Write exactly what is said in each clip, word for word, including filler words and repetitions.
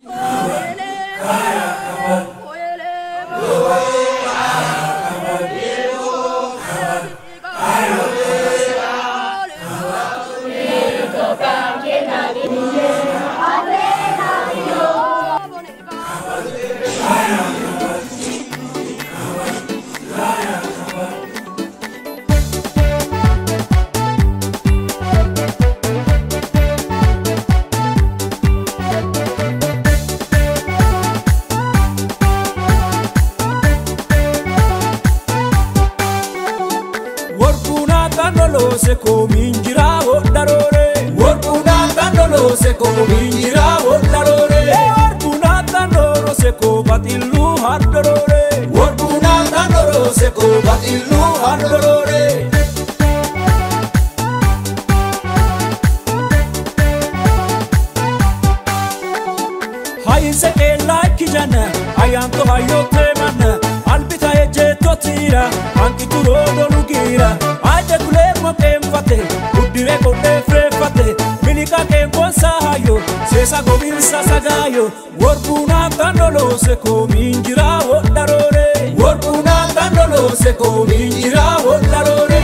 Se comingira darore Warpunata no se comingira darore Warpunata no se cobatillu hadorore Warpunata no se cobatillu hadorore Hayse elaki jana ayanto hayote mana albita ejeto tira anki turodo lugira aje kulemo pemfate udire konde frefate milika kemponsa hayo sesa gobilsa sagayo Warpunata no se comingira darore Warpunata no se comingira darore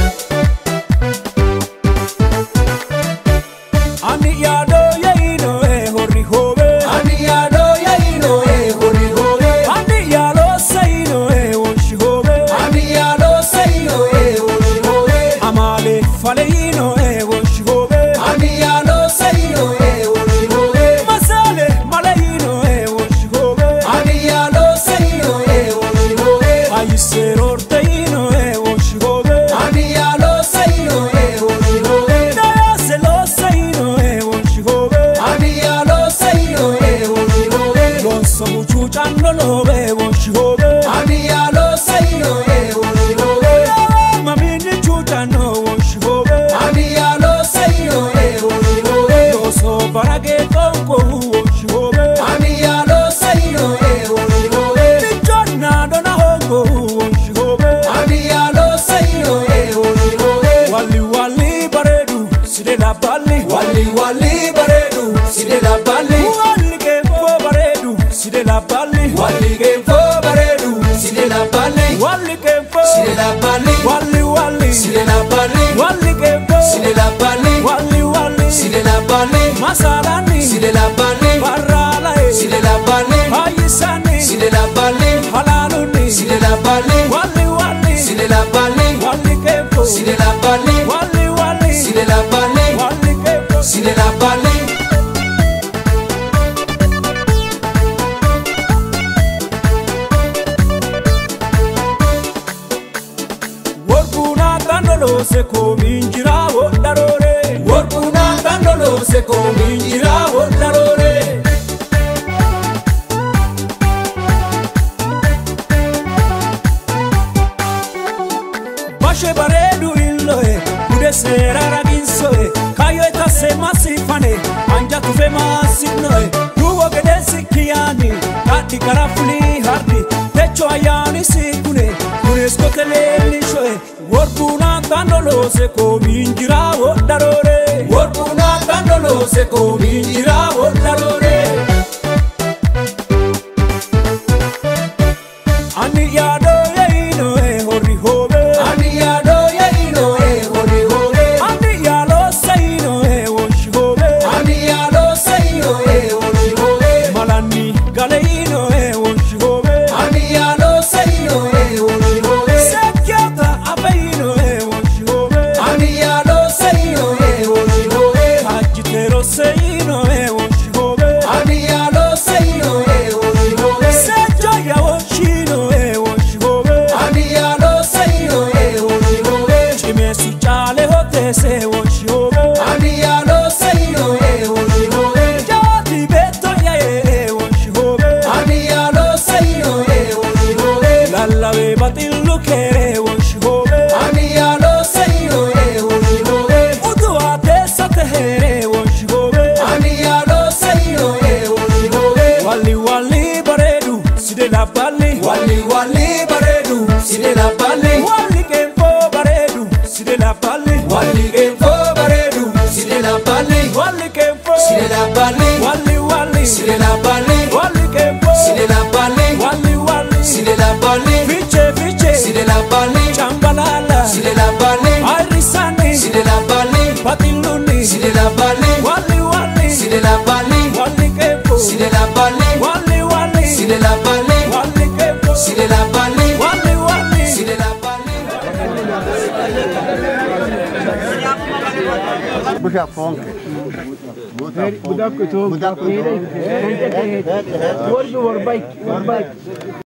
Ani yado yeino e horri hobe Ani yado yeino e horri hobe Ani yalo seino e oshi hobe Ani yalo seino e oshi hobe Amale faleino e oshi hobe Ani yalo seino e oshi hobe Masale maleino e oshi hobe Ani yalo seino e oshi hobe Aiserorteino e oshi hobe Ani yalo seino e oshi hobe Dayaselo seino e oshi hobe Ani yalo seino e oshi hobe Lonso muchuchano no e oshi hobe Ani yalo seino e oshi hobe Mamini chuchano oshi hobe Ani yalo seino e oshi hobe Loso barage tonko oshi hobe Ani yalo seino e oshi hobe Bichona dona hongo oshi hobe Ani yalo seino e oshi hobe Wali wali baredu side la bali Wali wali baredu side la bali Wali kempo baredu side la bali Wali kempo baredu side la bali Wali kempo side la bali Wali wali side la bali Wali kempo side la bali Wali wali side la bali Masalani side la bali Barala side la bali Ayisani side la bali Halaluni side la bali Wali wali side la bali Wali kempo side la bali Wali wali side la bali Wali kempo side la bali Warpunata no se comingira darore Warpunata no se comingira darore Bashe baredu illoe Ude sera raginsoe Kayo eta se masifane Anja tufe masinoe Nuvo gede sikiani Tati karafuli hardi Techo ayani sikune Unesco telelishoe Warpunata no se comingira darore Warpunata no se comingira darore Ani yado yeino e horri hobe Ani yado yeino e horri hobe Ani yalo seino e oshi hobe Ani yalo seino e oshi hobe Malani galeino e oshi hobe Ani yalo seino e oshi hobe Sekyata abeino e oshi hobe Ani yalo seino e oshi hobe Hajitero seino e oshi hobe Ani yalo seino e oshi hobe Sejo ya oshino e oshi hobe Ani yalo seino e oshi hobe Chime suchale hote se oshi hobe Ani yalo seino e oshi hobe Jadi beto ya e oshi hobe Ani yalo seino e oshi hobe Lalla we batillu kere oshi hobe Ani yalo seino e oshi hobe Utu ate satere oshi hobe Ani yalo seino e oshi hobe Wali wali baredu side la bali Wali wali baredu side la bali Wali kempo baredu side la bali Wali kempo baredu side la bali Wali kempo side la bali Wali wali side la bali Budak Fonke. Budak Budak Budak Budak